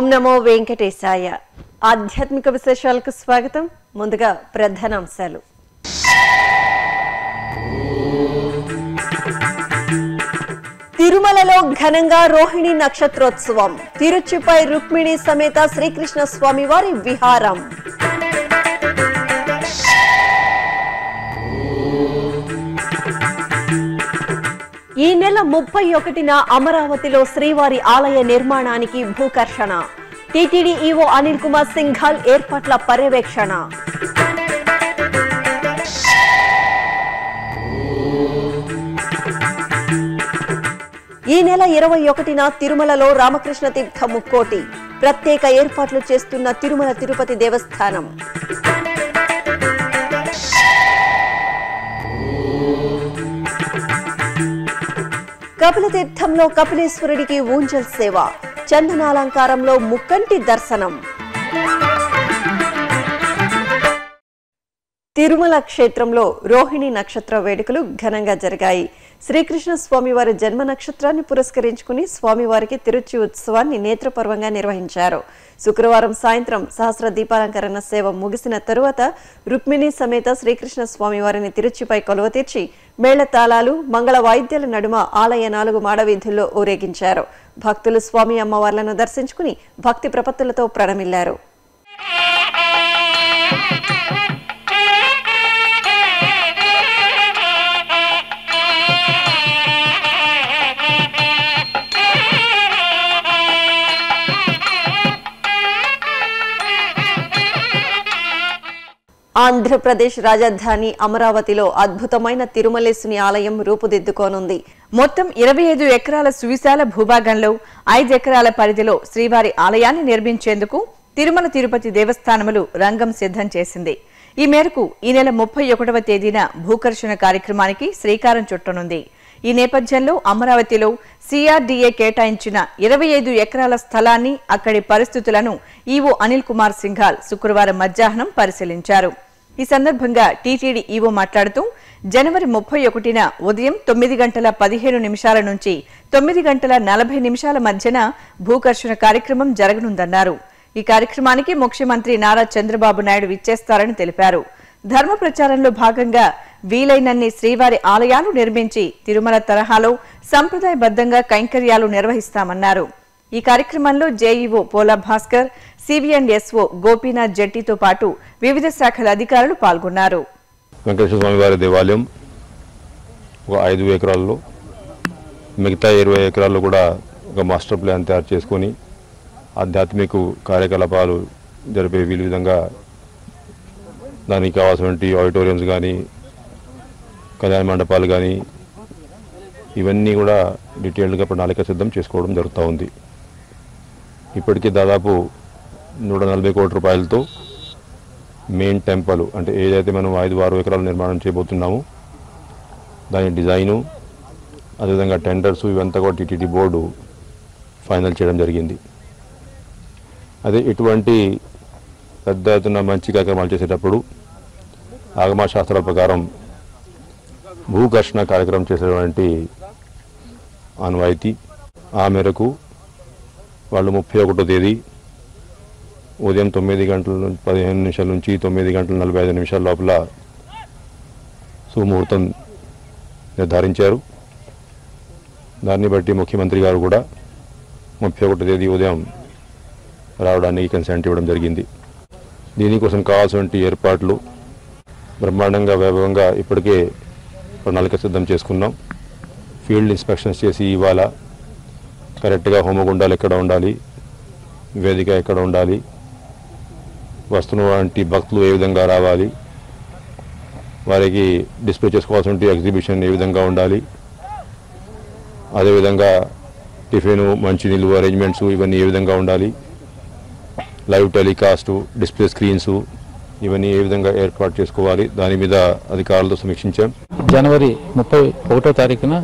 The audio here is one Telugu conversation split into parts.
ఓం నమో వెంకటేశాయ. ఆధ్యాత్మిక విశేషాలకు స్వాగతం. ముందుగా ప్రధానాంశాలు. తిరుమలలో ఘనంగా రోహిణి నక్షత్రోత్సవం. తిరుచిపై రుక్మిణి సమేత శ్రీకృష్ణ స్వామివారి విహారం. ఈ నెల 31న అమరావతిలో శ్రీవారి ఆలయ నిర్మాణానికి భూకర్షణ. టీటీడీ ఈవో అనిల్ కుమార్ సింఘాల్ ఏర్పాట్ల పర్యవేక్షణ. ఈ నెల 21న తిరుమలలో రామకృష్ణ తీర్థ ముక్కోటి. ప్రత్యేక ఏర్పాట్లు చేస్తున్న తిరుమల తిరుపతి దేవస్థానం. కపిలతీర్థంలో కపిలేశ్వరుడికి ఊంజల్ సేవ. చందనాలంకారంలో ముక్కంటి దర్శనం. తిరుమల క్షేత్రంలో రోహిణి నక్షత్ర వేడుకలు ఘనంగా జరిగాయి. శ్రీకృష్ణ స్వామివారి జన్మ నక్షత్రాన్ని పురస్కరించుకుని స్వామివారికి తిరుచి ఉత్సవాన్ని నేత్రపర్వంగా నిర్వహించారు. శుక్రవారం సాయంత్రం సహస్ర దీపాలంకరణ సేవ ముగిసిన తరువాత రుక్మిణి సమేత శ్రీకృష్ణ స్వామివారిని తిరుచిపై కొలువ తీర్చి మేళతాళాలు, మంగళ వాయిద్యాల నడుమ ఆలయ 4 మాడవీధుల్లో ఊరేగించారు. భక్తులు స్వామి అమ్మవార్లను దర్శించుకుని భక్తి ప్రపత్తులతో ప్రణమిల్లారు. ఆంధ్రప్రదేశ్ రాజధాని అమరావతిలో అద్భుతమైన తిరుమలేశుని ఆలయం రూపుదిద్దుకోనుంది. మొత్తం 25 ఎకరాల సువిశాల భూభాగంలో 5 ఎకరాల పరిధిలో శ్రీవారి ఆలయాన్ని నిర్మించేందుకు తిరుమల తిరుపతి దేవస్థానములు రంగం సిద్ధం చేసింది. ఈ మేరకు ఈ నెల 31వ తేదీన భూకర్షణ కార్యక్రమానికి శ్రీకారం చుట్టనుంది. ఈ నేపథ్యంలో అమరావతిలో సిఆర్డీఏ కేటాయించిన 25 ఎకరాల స్థలాన్ని, అక్కడి పరిస్థితులను ఈవో అనిల్ కుమార్ సింఘాల్ శుక్రవారం మధ్యాహ్నం పరిశీలించారు. ఈ సందర్భంగా టీటీడీ ఈవో మాట్లాడుతూ జనవరి 31న ఉదయం 9:15 నుంచి 9:40 మధ్యన భూకర్షణ కార్యక్రమం జరగనుందన్నారు. ఈ కార్యక్రమానికి ముఖ్యమంత్రి నారా చంద్రబాబు నాయుడు విచ్చేస్తారని తెలిపారు. ధర్మ ప్రచారంలో భాగంగా వీలైనన్ని శ్రీవారి ఆలయాలు నిర్మించి తిరుమల తరహాలో సంప్రదాయబద్ధంగా కైంకర్యాలు నిర్వహిస్తామన్నారు. ఈ కార్యక్రమంలో జేఈఓ పోలా భాస్కర్, సిబిఎండ్ఎస్ఓ గోపీనాథ్ జెట్టితో పాటు వివిధ శాఖల అధికారులు పాల్గొన్నారు. వెంకటేశ్వర స్వామి వారి దేవాలయం ఒక 5 ఎకరాల్లో, మిగతా 20 ఎకరాల్లో కూడా ఒక మాస్టర్ ప్లాన్ తయారు చేసుకొని ఆధ్యాత్మిక కార్యకలాపాలు జరిపే వీలు విధంగా దానికి కావాల్సినటువంటి ఆడిటోరియంస్ కానీ, కళ్యాణ మండపాలు కానీ ఇవన్నీ కూడా డీటెయిల్డ్గా ప్రణాళిక సిద్ధం చేసుకోవడం జరుగుతూ ఉంది. ఇప్పటికీ దాదాపు 140 కోట్ల రూపాయలతో మెయిన్ టెంపుల్ అంటే ఏదైతే మనం 5-6 ఎకరాలు నిర్మాణం చేయబోతున్నామో దాని డిజైను, అదేవిధంగా టెండర్స్ ఇవంతా కూడా టీటీడీ బోర్డు ఫైనల్ చేయడం జరిగింది. అదే ఇటువంటి పెద్ద ఎత్తున మంచి కార్యక్రమాలు చేసేటప్పుడు ఆగమ శాస్త్రాల ప్రకారం భూకర్షణ కార్యక్రమం చేసేటువంటి ఆనవాయితీ. ఆ మేరకు వాళ్ళు 31వ తేదీ ఉదయం 9:15 నుంచి 9:45 లోపల సుముహూర్తం నిర్ధారించారు. దాన్ని బట్టి ముఖ్యమంత్రి గారు కూడా 31వ తేదీ ఉదయం రావడానికి కన్సెంట్ ఇవ్వడం జరిగింది. దీనికోసం కావాల్సినటువంటి ఏర్పాట్లు బ్రహ్మాండంగా వైభవంగా ఇప్పటికే ప్రణాళిక సిద్ధం చేసుకున్నాం. ఫీల్డ్ ఇన్స్పెక్షన్స్ చేసి ఇవాళ కరెక్ట్గా హోమగుండాలు ఎక్కడ ఉండాలి, వేదిక ఎక్కడ ఉండాలి, వస్తున్నటువంటి భక్తులు ఏ విధంగా రావాలి, వారికి డిస్ప్లే చేసుకోవాల్సిన ఎగ్జిబిషన్ ఏ విధంగా ఉండాలి, అదేవిధంగా టిఫిన్, మంచినీళ్ళు అరేంజ్మెంట్స్ ఇవన్నీ ఏ విధంగా ఉండాలి, లైవ్ టెలికాస్టు, డిస్ప్లే స్క్రీన్స్ ఇవన్నీ ఏ విధంగా ఏర్పాటు చేసుకోవాలి, దాని మీద అధికారులతో సమీక్షించాం. జనవరి 31వ తారీఖున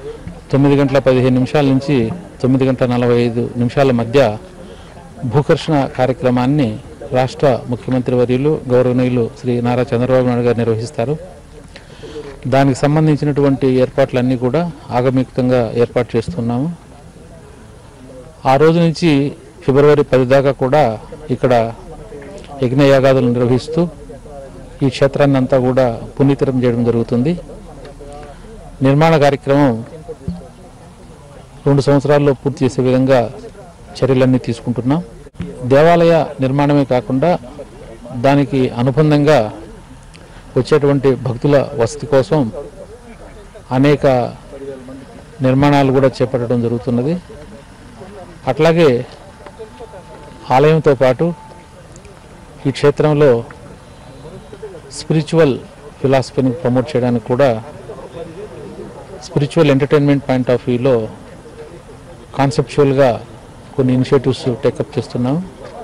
9:15 నుంచి 9:45 మధ్య భూకర్షణ కార్యక్రమాన్ని రాష్ట్ర ముఖ్యమంత్రి వర్యులు గౌరవనీయులు శ్రీ నారా చంద్రబాబు నాయుడు గారు నిర్వహిస్తారు. దానికి సంబంధించినటువంటి ఏర్పాట్లన్నీ కూడా ఆగమయుక్తంగా ఏర్పాటు చేస్తున్నాము. ఆ రోజు నుంచి ఫిబ్రవరి 10 దాకా కూడా ఇక్కడ యజ్ఞయాగాదులు నిర్వహిస్తూ ఈ క్షేత్రాన్ని అంతా కూడా పునీతరం చేయడం జరుగుతుంది. నిర్మాణ కార్యక్రమం 2 సంవత్సరాల్లో పూర్తి చేసే విధంగా చర్యలన్నీ తీసుకుంటున్నాం. దేవాలయ నిర్మాణమే కాకుండా దానికి అనుబంధంగా వచ్చేటువంటి భక్తుల వసతి కోసం అనేక నిర్మాణాలు కూడా చేపట్టడం జరుగుతున్నది. అట్లాగే ఆలయంతో పాటు ఈ క్షేత్రంలో స్పిరిచువల్ ఫిలాసఫీని ప్రమోట్ చేయడానికి కూడా స్పిరిచువల్ ఎంటర్టైన్మెంట్ పాయింట్ ఆఫ్ వ్యూలో కాన్సెప్చువల్గా కొన్ని ఇనిషియేటివ్స్ టేకప్ చేస్తున్నాం.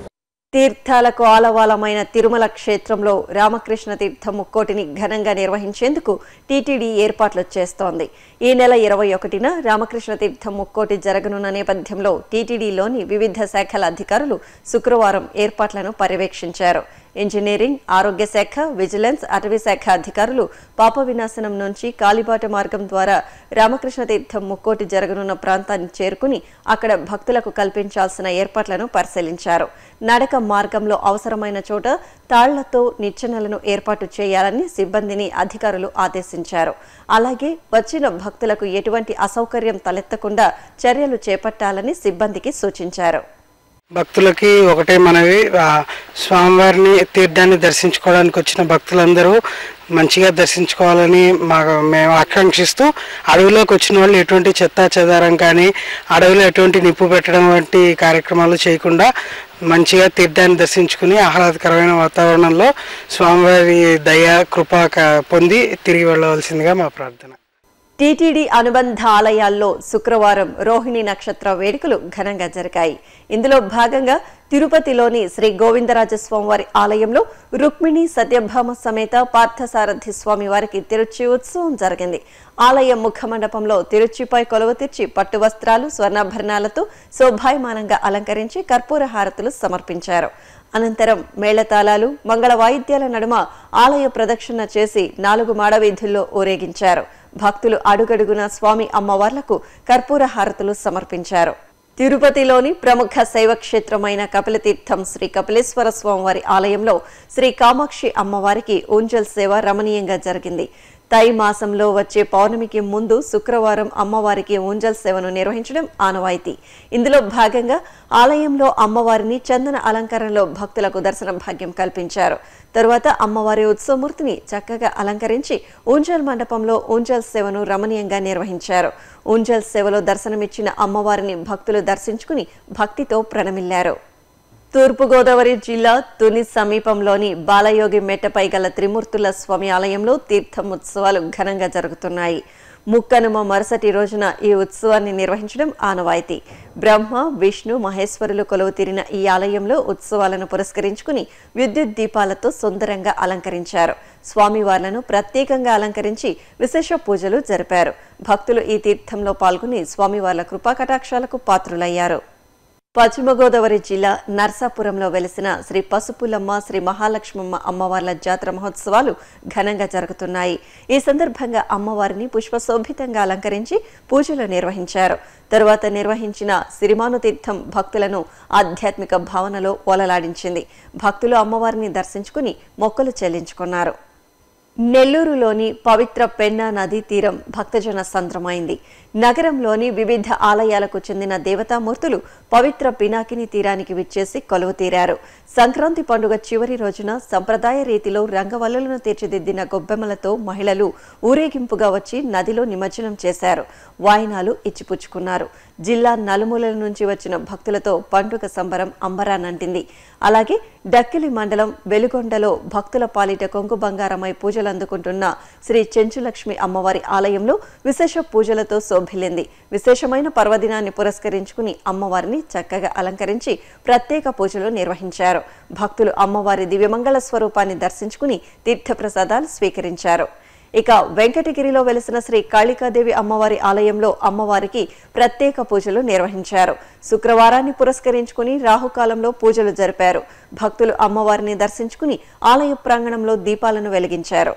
తీర్థాలకు ఆలవాలమైన తిరుమల క్షేత్రంలో రామకృష్ణ తీర్థం ముక్కోటిని ఘనంగా నిర్వహించేందుకు టీటీడీ ఏర్పాట్లు చేస్తోంది. ఈ నెల 21న రామకృష్ణ తీర్థం ముక్కోటి జరగనున్న నేపథ్యంలో టీటీడీలోని వివిధ శాఖల అధికారులు శుక్రవారం ఏర్పాట్లను పర్యవేక్షించారు. ఇంజనీరింగ్, ఆరోగ్య శాఖ, విజిలెన్స్, అటవీ శాఖ అధికారులు పాప వినాశనం నుంచి కాలిబాట మార్గం ద్వారా రామకృష్ణ తీర్థం ముక్కోటి జరగనున్న ప్రాంతాన్ని చేరుకుని అక్కడ భక్తులకు కల్పించాల్సిన ఏర్పాట్లను పరిశీలించారు. నడక మార్గంలో అవసరమైన చోట తాళ్లతో నిచ్చెనలను ఏర్పాటు చేయాలని సిబ్బందిని అధికారులు ఆదేశించారు. అలాగే వచ్చిన భక్తులకు ఎటువంటి అసౌకర్యం తలెత్తకుండా చర్యలు చేపట్టాలని సిబ్బందికి సూచించారు. భక్తులకి ఒకటే మనవి, స్వామివారిని తీర్థాన్ని దర్శించుకోవడానికి వచ్చిన భక్తులందరూ మంచిగా దర్శించుకోవాలని మేము ఆకాంక్షిస్తూ అడవిలోకి వచ్చిన వాళ్ళు ఎటువంటి చెత్తా చెదారం కానీ అడవిలో ఎటువంటి నిప్పు పెట్టడం వంటి కార్యక్రమాలు చేయకుండా మంచిగా తీర్థాన్ని దర్శించుకుని ఆహ్లాదకరమైన వాతావరణంలో స్వామివారి దయ కృప పొంది తిరిగి వెళ్ళవలసిందిగా మా ప్రార్థన. టీటీడీ అనుబంధ ఆలయాల్లో శుక్రవారం రోహిణి నక్షత్ర వేడుకలు ఘనంగా జరిగాయి. ఇందులో భాగంగా తిరుపతిలోని శ్రీ గోవిందరాజస్వామివారి ఆలయంలో రుక్మిణి సత్యభామ సమేత పార్థసారథి స్వామి వారికి తిరుచి ఉత్సవం జరిగింది. ఆలయ ముఖమండపంలో తిరుచిపై కొలువు తీర్చి పట్టు వస్త్రాలు, స్వర్ణాభరణాలతో శోభాయమానంగా అలంకరించి కర్పూర హారతులు సమర్పించారు. అనంతరం మేళతాళాలు, మంగళ వాయిద్యాల నడుమ ఆలయ ప్రదక్షిణ చేసి 4 మాడవీధుల్లో ఊరేగించారు. భక్తులు అడుగడుగున స్వామి అమ్మవార్లకు కర్పూర హారతులు సమర్పించారు. తిరుపతిలోని ప్రముఖ శైవక్షేత్రమైన కపిలతీర్థం శ్రీ కపిలేశ్వర స్వామివారి ఆలయంలో శ్రీ కామాక్షి అమ్మవారికి ఊంజల్ సేవ రమణీయంగా జరిగింది. తై మాసంలో వచ్చే పౌర్ణమికి ముందు శుక్రవారం అమ్మవారికి ఊంజల్ సేవను నిర్వహించడం ఆనవాయితీ. ఇందులో భాగంగా ఆలయంలో అమ్మవారిని చందన అలంకరణలో భక్తులకు దర్శన భాగ్యం కల్పించారు. తరువాత అమ్మవారి ఉత్సవమూర్తిని చక్కగా అలంకరించి ఊంజల్ మండపంలో ఊంజల్ సేవను రమణీయంగా నిర్వహించారు. ఊంజల్ సేవలో దర్శనమిచ్చిన అమ్మవారిని భక్తులు దర్శించుకుని భక్తితో ప్రణమిల్లారు. తూర్పుగోదావరి జిల్లా తుని సమీపంలోని బాలయోగి మెట్టపై గల త్రిమూర్తుల స్వామి ఆలయంలో తీర్థం ఉత్సవాలు ఘనంగా జరుగుతున్నాయి. ముక్కనుమ మరుసటి రోజున ఈ ఉత్సవాన్ని నిర్వహించడం ఆనవాయితీ. బ్రహ్మ, విష్ణు, మహేశ్వరులు కొలువు తీరిన ఈ ఆలయంలో ఉత్సవాలను పురస్కరించుకుని విద్యుత్ దీపాలతో సుందరంగా అలంకరించారు. స్వామివార్లను ప్రత్యేకంగా అలంకరించి విశేష పూజలు జరిపారు. భక్తులు ఈ తీర్థంలో పాల్గొని స్వామివార్ల కృపా కటాక్షాలకు పాత్రులయ్యారు. పశ్చిమ గోదావరి జిల్లా నర్సాపురంలో వెలిసిన శ్రీ పసుపులమ్మ, శ్రీ మహాలక్ష్మమ్మ అమ్మవార్ల జాతర మహోత్సవాలు ఘనంగా జరుగుతున్నాయి. ఈ సందర్భంగా అమ్మవారిని పుష్పశోభితంగా అలంకరించి పూజలు నిర్వహించారు. తరువాత నిర్వహించిన సిరిమాను తీర్థం భక్తులను ఆధ్యాత్మిక భావనలో ఓలలాడించింది. భక్తులు అమ్మవారిని దర్శించుకుని మొక్కులు చెల్లించుకున్నారు. నెల్లూరులోని పవిత్ర పెన్నా నదీ తీరం భక్తజన సంద్రమైంది. నగరంలోని వివిధ ఆలయాలకు చెందిన దేవతామూర్తులు పవిత్ర పినాకిని తీరానికి విచ్చేసి కొలువు తీరారు. సంక్రాంతి పండుగ చివరి రోజున సంప్రదాయ రీతిలో రంగవల్లులను తీర్చిదిద్దిన గొబ్బెమ్మలతో మహిళలు ఊరేగింపుగా వచ్చి నదిలో నిమజ్జనం చేశారు. వాయినాలు ఇచ్చిపుచ్చుకున్నారు. జిల్లా నలుమూలల నుంచి వచ్చిన భక్తులతో పండుగ సంబరం అంబరానంటింది. అలాగే డక్కిలి మండలం వెలుగొండలో భక్తుల పాలిట కొంగు బంగారమై పూజలు అందుకుంటున్న శ్రీ చెంచులక్ష్మి అమ్మవారి ఆలయంలో విశేష పూజలతో శోభిల్లింది. విశేషమైన పర్వదినాన్ని పురస్కరించుకుని అమ్మవారిని చక్కగా అలంకరించి ప్రత్యేక పూజలు నిర్వహించారు. భక్తులు అమ్మవారి దివ్యమంగళ స్వరూపాన్ని దర్శించుకుని తీర్థప్రసాదాలు స్వీకరించారు. ఇక వెంకటగిరిలో వెలిసిన శ్రీ కాళికాదేవి అమ్మవారి ఆలయంలో అమ్మవారికి ప్రత్యేక పూజలు నిర్వహించారు. శుక్రవారాన్ని పురస్కరించుకుని రాహుకాలంలో పూజలు జరిపారు. భక్తులు అమ్మవారిని దర్శించుకుని ఆలయ ప్రాంగణంలో దీపాలను వెలిగించారు.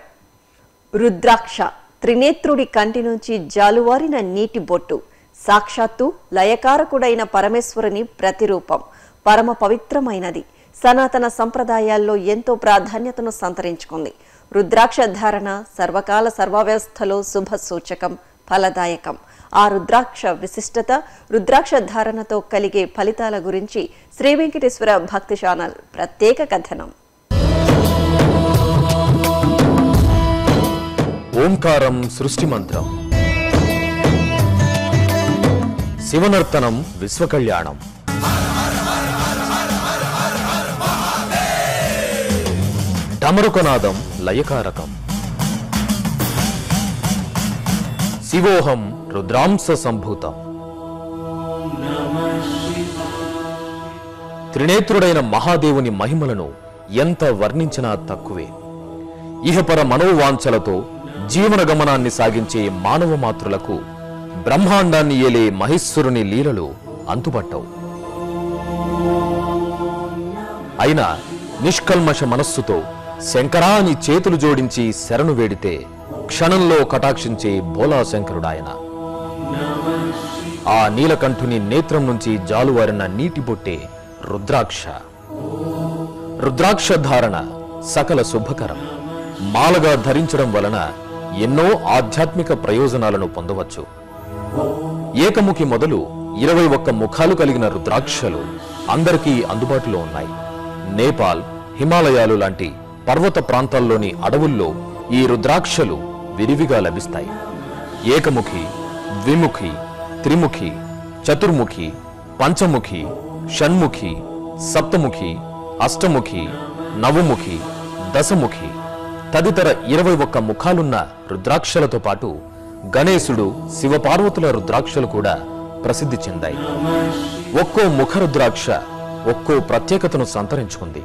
రుద్రాక్ష త్రినేత్రుడి కంటి నుంచి జాలువారిన నీటి బొట్టు, సాక్షాత్తు లయకారకుడైన పరమేశ్వరుని ప్రతిరూపం. పరమ పవిత్రమైనది. సనాతన సంప్రదాయాల్లో ఎంతో ప్రాధాన్యతను సంతరించుకుంది. రుద్రాక్ష ధారణ సర్వకాల సర్వవ్యవస్థలో శుభ సూచకం, ఫలదాయకం. ఆ రుద్రాక్ష విశిష్టత, రుద్రాక్ష ధారణతో కలిగే ఫలితాల గురించి శ్రీ వెంకటేశ్వర భక్తి ఛానల్ ప్రత్యేక కథనం. ఓంకారం సృష్టి మంత్రం, శివనర్తనం విశ్వకళ్యాణం, డమరుకనాదం లయకారకం, శివోహం రుద్రాంశ సంభూతం. త్రినేత్రుడైన మహాదేవుని మహిమలను ఎంత వర్ణించినా తక్కువే. ఇహపర మనోవాంఛలతో జీవన గమనాన్ని సాగించే మానవ మాతృలకు బ్రహ్మాండాన్ని ఏలే మహేశ్వరుని లీలలు అంతుపట్టవు. అయినా నిష్కల్మష మనస్సుతో శంకరా అని చేతులు జోడించి శరణు వేడితే క్షణంలో కటాక్షించే భోలాశంకరుడాయన. ఆ నీలకంఠుని నేత్రం నుంచి జాలువారిన నీటి బొట్టే రుద్రాక్ష. రుద్రాక్ష ధారణ సకల శుభకరం. మాలగా ధరించడం వలన ఎన్నో ఆధ్యాత్మిక ప్రయోజనాలను పొందవచ్చు. ఏకముఖి మొదలు 21 ముఖాలు కలిగిన రుద్రాక్షలు అందరికీ అందుబాటులో ఉన్నాయి. నేపాల్, హిమాలయాలు లాంటి పర్వత ప్రాంతాల్లోని అడవుల్లో ఈ రుద్రాక్షలు విరివిగా లభిస్తాయి. ఏకముఖి, ద్విముఖి, త్రిముఖి, చతుర్ముఖి, పంచముఖి, షణ్ముఖి, సప్తముఖి, అష్టముఖి, నవముఖి, దశముఖి తదితర 21 ముఖాలున్న రుద్రాక్షలతో పాటు గణేశుడు, శివపార్వతుల రుద్రాక్షలు కూడా ప్రసిద్ధి చెందాయి. ఒక్కో ముఖ రుద్రాక్ష ఒక్కో ప్రత్యేకతను సంతరించుకుంది.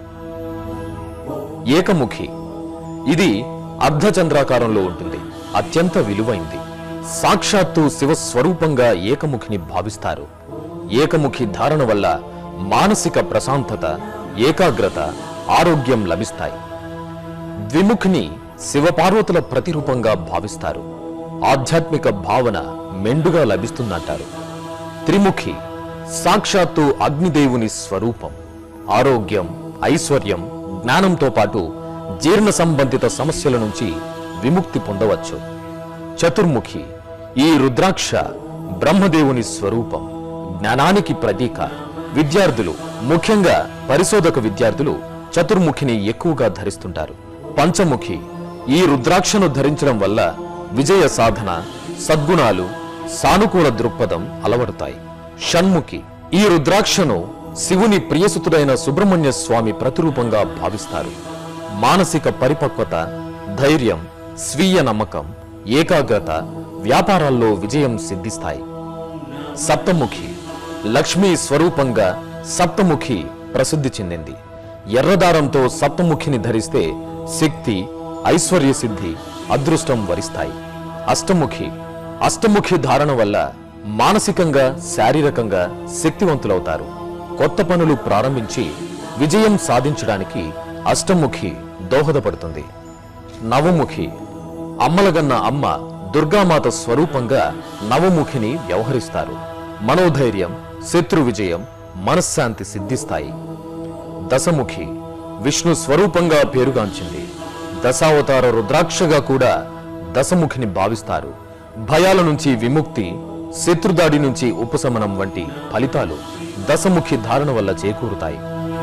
ఏకముఖి, ఇది అర్ధచంద్రాకారంలో ఉంటుంది. అత్యంత విలువైంది. సాక్షాత్తు శివస్వరూపంగా ఏకముఖిని భావిస్తారు. ఏకముఖి ధారణ వల్ల మానసిక ప్రశాంతత, ఏకాగ్రత, ఆరోగ్యం లభిస్తాయి. ద్విముఖిని శివపార్వతుల ప్రతిరూపంగా భావిస్తారు. ఆధ్యాత్మిక భావన మెండుగా లభిస్తుందంటారు. త్రిముఖి సాక్షాత్తు అగ్నిదేవుని స్వరూపం. ఆరోగ్యం, ఐశ్వర్యం, జ్ఞానంతో పాటు జీర్ణ సంబంధిత సమస్యల నుంచి విముక్తి పొందవచ్చు. చతుర్ముఖి, ఈ రుద్రాక్ష బ్రహ్మదేవుని స్వరూపం, జ్ఞానానికి ప్రతీక. విద్యార్థులు, ముఖ్యంగా పరిశోధక విద్యార్థులు చతుర్ముఖిని ఎక్కువగా ధరిస్తుంటారు. పంచముఖి, ఈ రుద్రాక్షను ధరించడం వల్ల విజయ సాధన, సద్గుణాలు, సానుకూల దృక్పథం అలవడతాయి. షణ్ముఖి, ఈ రుద్రాక్షను శివుని ప్రియసుతుడైన సుబ్రహ్మణ్య స్వామి ప్రతిరూపంగా భావిస్తారు. మానసిక పరిపక్వత, ధైర్యం, స్వీయ నమ్మకం, ఏకాగ్రత, వ్యాపారాల్లో విజయం సిద్ధిస్తాయి. సప్తముఖి, లక్ష్మీ స్వరూపంగా సప్తముఖి ప్రసిద్ధి చెందింది. ఎర్రదారంతో సప్తముఖిని ధరిస్తే శక్తి, ఐశ్వర్య సిద్ధి, అదృష్టం వరిస్తాయి. అష్టముఖి, అష్టముఖి ధారణ వల్ల మానసికంగా, శారీరకంగా శక్తివంతులవుతారు. కొత్త పనులు ప్రారంభించి విజయం సాధించడానికి అష్టముఖి దోహదపడుతుంది. నవముఖి, అమ్మలగన్న అమ్మ దుర్గామాత స్వరూపంగా నవముఖిని వ్యవహరిస్తారు. మనోధైర్యం, శత్రు విజయం, మనశ్శాంతి సిద్ధిస్తాయి. దశముఖి, విష్ణు స్వరూపంగా పేరుగాంచింది. దశావతార రుద్రాక్షగా కూడా దశముఖిని భావిస్తారు. భయాల నుంచి విముక్తి, శత్రుదాడి నుంచి ఉపశమనం వంటి ఫలితాలు దశముఖి ధారణ వల్ల చేకూరుతాయి.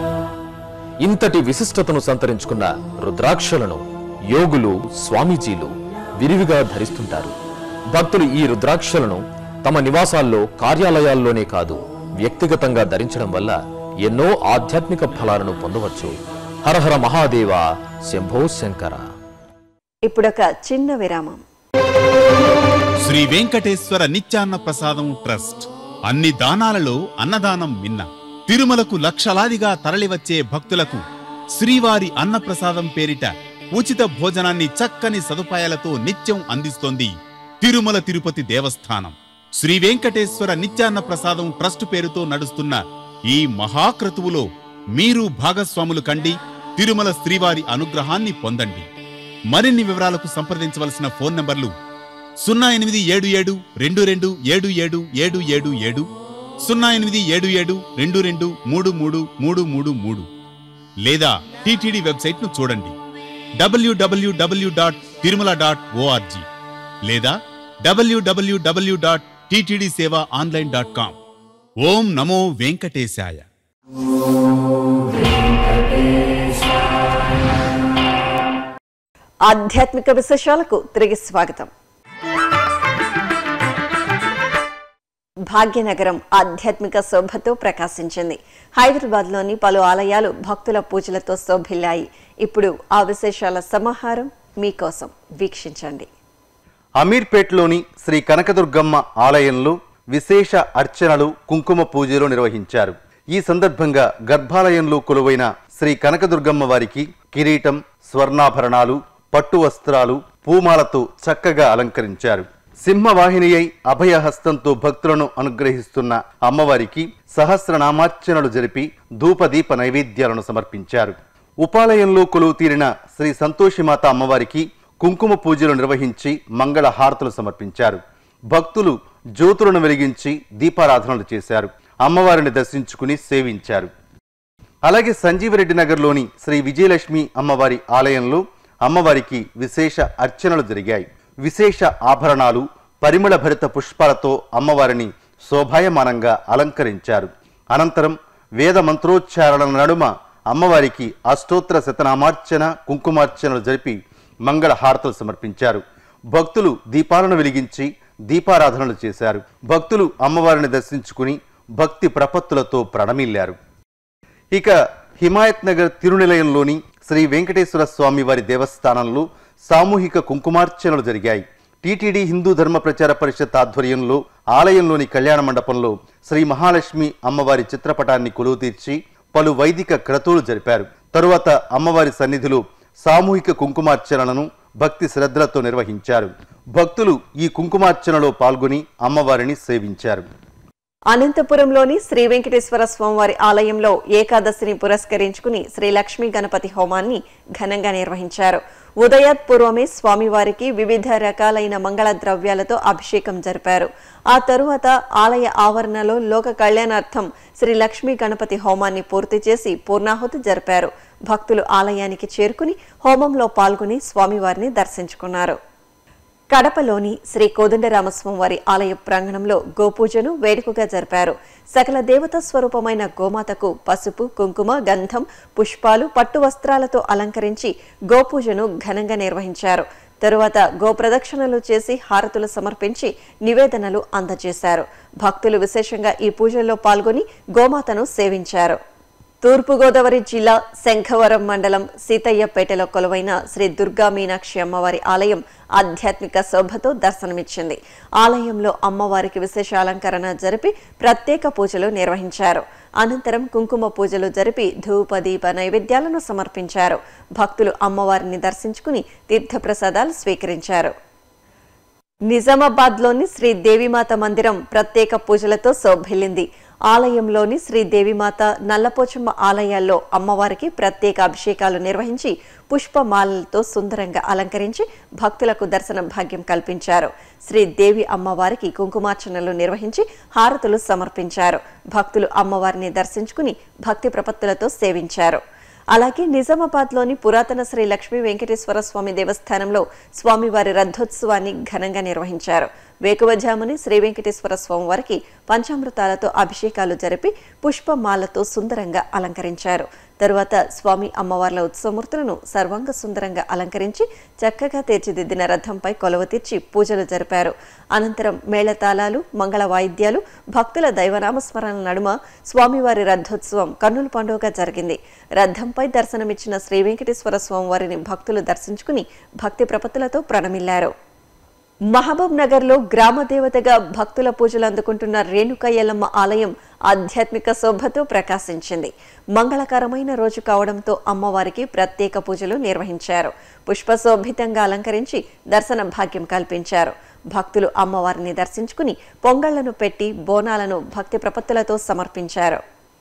ఇంతటి విశిష్టతను సంతరించుకున్న రుద్రాక్షలను యోగులు, స్వామీజీలు విరివిగా ధరిస్తుంటారు. భక్తులు ఈ రుద్రాక్షలను తమ నివాసాల్లో, కార్యాలయాల్లోనే కాదు, వ్యక్తిగతంగా ధరించడం వల్ల ఎన్నో ఆధ్యాత్మిక ఫలాలను పొందవచ్చు. హరహర మహాదేవ, శంభో శంకర. ఇప్పుడొక చిన్న విరామం. శ్రీ వెంకటేశ్వర నిత్యాన్న ప్రసాదం ట్రస్ట్ అన్ని దానాలలో అన్నదానం మిన్న. తిరుమలకు లక్షలాదిగా తరలివచ్చే భక్తులకు శ్రీవారి అన్నప్రసాదం పేరిట ఉచిత భోజనాన్ని చక్కని సదుపాయాలతో నిత్యం అందిస్తోంది తిరుమల తిరుపతి దేవస్థానం. శ్రీ వెంకటేశ్వర నిత్యాన్న ప్రసాదం ట్రస్ట్ పేరుతో నడుస్తున్న ఈ మహాక్రతువులో మీరు భాగస్వాములు కండి, తిరుమల శ్రీవారి అనుగ్రహాన్ని పొందండి. మరిన్ని వివరాలకు సంప్రదించవలసిన ఫోన్ నంబర్లు 0877227777, 0877223333 లేదా టీటీడీ వెబ్సైట్ను చూడండి www.tirumala.org లేదా www.ttdsevaonline.com. ఓం నమో వెంకటేశాయ. ఆధ్యాత్మిక విశేషాలకు తిరిగి స్వాగతం. భాగ్యనగరం ఆధ్యాత్మిక శోభతో ప్రకాశించింది. హైదరాబాద్లోని పలు ఆలయాలు భక్తుల పూజలతో శోభిల్లాయి. ఇప్పుడు ఆ విశేషాల సమాహారం మీకోసం, వీక్షించండి. అమీర్పేట్లోని శ్రీ కనకదుర్గమ్మ ఆలయంలో విశేష అర్చనలు, కుంకుమ పూజలు నిర్వహించారు. ఈ సందర్భంగా గర్భాలయంలో కొలువైన శ్రీ కనకదుర్గమ్మ వారికి కిరీటం, స్వర్ణాభరణాలు, పట్టు వస్త్రాలు, పూమాలతో చక్కగా అలంకరించారు. సింహవాహిని అయి అభయహస్తంతో భక్తులను అనుగ్రహిస్తున్న అమ్మవారికి సహస్రనామార్చనలు జరిపి ధూపదీప నైవేద్యాలను సమర్పించారు. ఉపాలయంలో కొలువు తీరిన శ్రీ సంతోషిమాత అమ్మవారికి కుంకుమ పూజలు నిర్వహించి మంగళ హారతులు సమర్పించారు. భక్తులు జ్యోతులను వెలిగించి దీపారాధనలు చేశారు. అమ్మవారిని దర్శించుకుని సేవించారు. అలాగే సంజీవరెడ్డి నగర్లోని శ్రీ విజయలక్ష్మి అమ్మవారి ఆలయంలో అమ్మవారికి విశేష అర్చనలు జరిగాయి. విశేష ఆభరణాలు, పరిమళ భరిత పుష్పాలతో అమ్మవారిని శోభాయమానంగా అలంకరించారు. అనంతరం వేద మంత్రోచ్చారణల నడుమ అమ్మవారికి అష్టోత్తర శతనామార్చన, కుంకుమార్చనలు జరిపి మంగళ హారతులు సమర్పించారు. భక్తులు దీపాలను వెలిగించి దీపారాధనలు చేశారు. భక్తులు అమ్మవారిని దర్శించుకుని భక్తి ప్రపత్తులతో ప్రణమిల్లారు. ఇక హిమాయత్ నగర్ తిరునిలయంలోని శ్రీ వెంకటేశ్వర స్వామి వారి దేవస్థానంలో సామూహిక కుంకుమార్చనలు జరిగాయి. టీటీడీ హిందూ ధర్మ ప్రచార పరిషత్ ఆధ్వర్యంలో ఆలయంలోని కళ్యాణ మండపంలో శ్రీ మహాలక్ష్మి అమ్మవారి చిత్రపటాన్ని కొలువు తీర్చి పలు వైదిక క్రతువులు జరిపారు. తరువాత అమ్మవారి సన్నిధిలో సామూహిక కుంకుమార్చనలను భక్తి శ్రద్ధలతో నిర్వహించారు. భక్తులు ఈ కుంకుమార్చనలో పాల్గొని అమ్మవారిని సేవించారు. అనంతపురంలోని శ్రీ వెంకటేశ్వర స్వామివారి ఆలయంలో ఏకాదశిని పురస్కరించుకుని శ్రీ లక్ష్మీ గణపతి హోమాన్ని ఘనంగా నిర్వహించారు. ఉదయాత్పూర్వమే స్వామివారికి వివిధ రకాలైన మంగళ ద్రవ్యాలతో అభిషేకం జరిపారు. ఆ తరువాత ఆలయ ఆవరణలో లోక కళ్యాణార్థం శ్రీ లక్ష్మీ గణపతి హోమాన్ని పూర్తి చేసి పూర్ణాహుతి జరిపారు. భక్తులు ఆలయానికి చేరుకుని హోమంలో పాల్గొని స్వామివారిని దర్శించుకున్నారు. కడపలోని శ్రీ కోదండరామస్వామివారి ఆలయ ప్రాంగణంలో గోపూజను వేడుకగా జరిపారు. సకల దేవతా స్వరూపమైన గోమాతకు పసుపు, కుంకుమ, గంధం, పుష్పాలు, పట్టు వస్త్రాలతో అలంకరించి గోపూజను ఘనంగా నిర్వహించారు. తరువాత గోప్రదక్షిణలు చేసి హారతులు సమర్పించి నివేదనలు అందజేశారు. భక్తులు విశేషంగా ఈ పూజల్లో పాల్గొని గోమాతను సేవించారు. తూర్పుగోదావరి జిల్లా శంఖవరం మండలం సీతయ్యపేటలో కొలువైన శ్రీ దుర్గా మీనాక్షి అమ్మవారి ఆలయం ఆధ్యాత్మిక శోభతో దర్శనమిచ్చింది. ఆలయంలో అమ్మవారికి విశేష అలంకరణ జరిపి ప్రత్యేక పూజలు నిర్వహించారు. అనంతరం కుంకుమ పూజలు జరిపి ధూపదీప నైవేద్యాలను సమర్పించారు. భక్తులు అమ్మవారిని దర్శించుకుని తీర్థప్రసాదాలు స్వీకరించారు. నిజామాబాద్లోని శ్రీ దేవిమాత మందిరం ప్రత్యేక పూజలతో శోభిల్లింది. ఆలయంలోని శ్రీ దేవిమాత, నల్లపోచమ్మ ఆలయాల్లో అమ్మవారికి ప్రత్యేక అభిషేకాలు నిర్వహించి పుష్పమాలలతో సుందరంగా అలంకరించి భక్తులకు దర్శన భాగ్యం కల్పించారు. శ్రీ దేవి అమ్మవారికి కుంకుమార్చనలు నిర్వహించి హారతులు సమర్పించారు. భక్తులు అమ్మవారిని దర్శించుకుని భక్తి ప్రపత్తులతో సేవించారు. అలాగే నిజామాబాద్లోని పురాతన శ్రీ లక్ష్మీ వెంకటేశ్వర స్వామి దేవస్థానంలో స్వామివారి రథోత్సవాన్ని ఘనంగా నిర్వహించారు. వేకువజాముని శ్రీ వెంకటేశ్వర స్వామివారికి పంచామృతాలతో అభిషేకాలు జరిపి పుష్పమాలతో సుందరంగా అలంకరించారు. తరువాత స్వామి అమ్మవార్ల ఉత్సవమూర్తులను సర్వాంగ సుందరంగా అలంకరించి చక్కగా తీర్చిదిద్దిన రథంపై కొలువ తీర్చి పూజలు జరిపారు. అనంతరం మేళతాళాలు, మంగళ వాయిద్యాలు, భక్తుల దైవనామస్మరణల నడుమ స్వామివారి రథోత్సవం కన్నుల పండుగగా జరిగింది. రథంపై దర్శనమిచ్చిన శ్రీ వెంకటేశ్వర స్వామివారిని భక్తులు దర్శించుకుని భక్తి ప్రపత్తులతో ప్రణమిల్లారు. మహబూబ్ నగర్ లో గ్రామ దేవతగా భక్తుల పూజలు అందుకుంటున్న రేణుకా ఎల్లమ్మ ఆలయం ఆధ్యాత్మిక శోభతో ప్రకాశించింది. మంగళకరమైన రోజు కావడంతో అమ్మవారికి ప్రత్యేక పూజలు నిర్వహించారు. పుష్పశోభితంగా అలంకరించి దర్శన భాగ్యం కల్పించారు. భక్తులు అమ్మవారిని దర్శించుకుని పొంగళ్లను పెట్టి బోనాలను భక్తి ప్రపత్తులతో సమర్పించారు.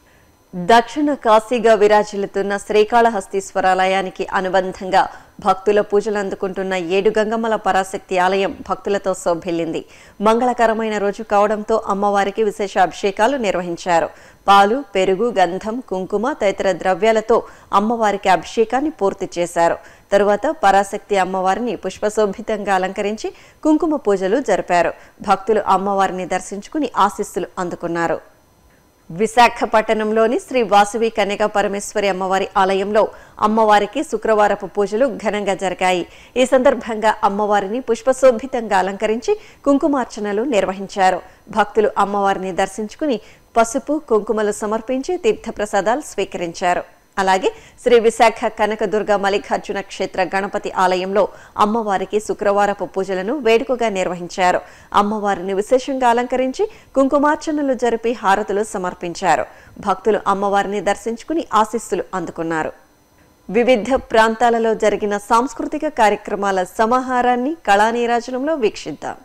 దక్షిణ కాశీగా విరాజిల్లుతున్న శ్రీకాళహస్తీశ్వరాలయానికి అనుబంధంగా భక్తుల పూజలు అందుకుంటున్న 7 గంగమ్మల పరాశక్తి ఆలయం భక్తులతో శోభిల్లింది. మంగళకరమైన రోజు కావడంతో అమ్మవారికి విశేష అభిషేకాలు నిర్వహించారు. పాలు, పెరుగు, గంధం, కుంకుమ తదితర ద్రవ్యాలతో అమ్మవారికి అభిషేకాన్ని పూర్తి చేశారు. తరువాత పరాశక్తి అమ్మవారిని పుష్పశోభితంగా అలంకరించి కుంకుమ పూజలు జరిపారు. భక్తులు అమ్మవారిని దర్శించుకుని ఆశీస్సులు అందుకున్నారు. విశాఖపట్నంలోని శ్రీ వాసవి కన్యకా పరమేశ్వరి అమ్మవారి ఆలయంలో అమ్మవారికి శుక్రవారపు పూజలు ఘనంగా జరిగాయి. ఈ సందర్భంగా అమ్మవారిని పుష్పశోభితంగా అలంకరించి కుంకుమార్చనలు నిర్వహించారు. భక్తులు అమ్మవారిని దర్శించుకుని పసుపు, కుంకుమలు సమర్పించి తీర్థప్రసాదాలు స్వీకరించారు. అలాగే శ్రీ విశాఖ కనకదుర్గ మల్లికార్జున క్షేత్ర గణపతి ఆలయంలో అమ్మవారికి శుక్రవారపు పూజలను వేడుకగా నిర్వహించారు. అమ్మవారిని విశేషంగా అలంకరించి కుంకుమార్చనలు జరిపి హారతులు సమర్పించారు. భక్తులు అమ్మవారిని దర్శించుకుని ఆశీస్సులు అందుకున్నారు. వివిధ ప్రాంతాలలో జరిగిన సాంస్కృతిక కార్యక్రమాల సమాహారాన్ని కళానీరాజనంలో వీక్షిద్దాం.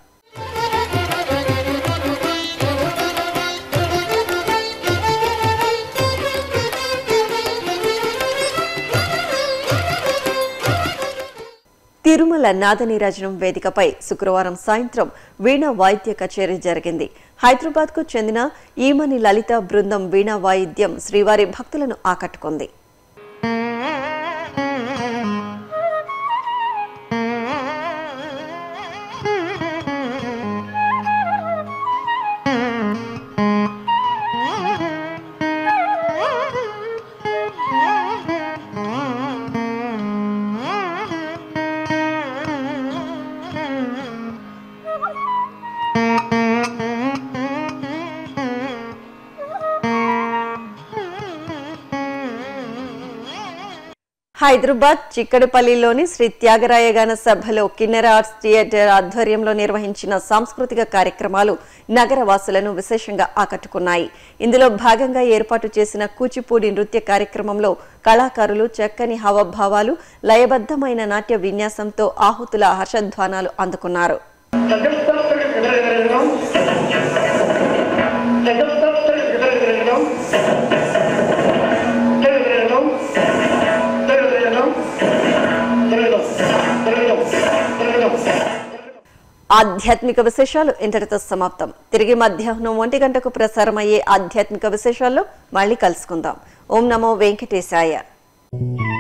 తిరుమల నాదనీరాజనం వేదికపై శుక్రవారం సాయంత్రం వీణా వాయిద్య కచేరీ జరిగింది. హైదరాబాద్ కు చెందిన ఈమని లలిత బృందం వీణా వాయిద్యం శ్రీవారి భక్తులను ఆకట్టుకుంది. హైదరాబాద్ చిక్కడపల్లిలోని శ్రీ త్యాగరాయ గాన సభలో కిన్నెర ఆర్ట్స్ థియేటర్ ఆధ్వర్యంలో నిర్వహించిన సాంస్కృతిక కార్యక్రమాలు నగరవాసులను విశేషంగా ఆకట్టుకున్నాయి. ఇందులో భాగంగా ఏర్పాటు చేసిన కూచిపూడి నృత్య కార్యక్రమంలో కళాకారులు చక్కని హావభావాలు, లయబద్ధమైన నాట్య విన్యాసంతో ఆహుతుల హర్షధ్వానాలు అందుకున్నారు. ఆధ్యాత్మిక విశేషాలు ఇంతటితో సమాప్తం. తిరిగి మధ్యాహ్నం 1 గంటకు ప్రసారమయ్యే ఆధ్యాత్మిక విశేషాల్లో మళ్ళీ కలుసుకుందాం. ఓం నమో వెంకటేశాయ.